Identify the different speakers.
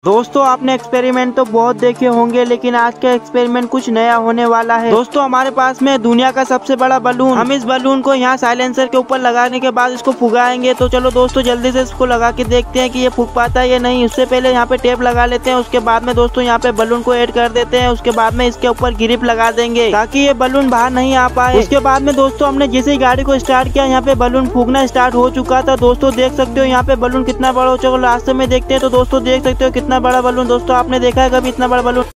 Speaker 1: दोस्तों आपने एक्सपेरिमेंट तो बहुत देखे होंगे, लेकिन आज का एक्सपेरिमेंट कुछ नया होने वाला है। दोस्तों हमारे पास में दुनिया का सबसे बड़ा बलून, हम इस बलून को यहाँ साइलेंसर के ऊपर लगाने के बाद इसको फुगाएंगे। तो चलो दोस्तों जल्दी से इसको लगा के देखते हैं कि ये फूक पाता है या नहीं। उससे पहले यहाँ पे टेप लगा लेते हैं। उसके बाद में दोस्तों यहाँ पे बलून को ऐड कर देते हैं। उसके बाद में इसके ऊपर ग्रिप लगा देंगे ताकि ये बलून बाहर नहीं आ पाए। उसके बाद में दोस्तों हमने जैसे गाड़ी को स्टार्ट किया, यहाँ पे बलून फूकना स्टार्ट हो चुका था। दोस्तों देख सकते हो यहाँ पे बलून कितना बड़ा हो चुका है। रास्ते में देखते हैं तो दोस्तों देख सकते हो कितना बड़ा बलून। दोस्तों आपने देखा है कभी इतना बड़ा बलून?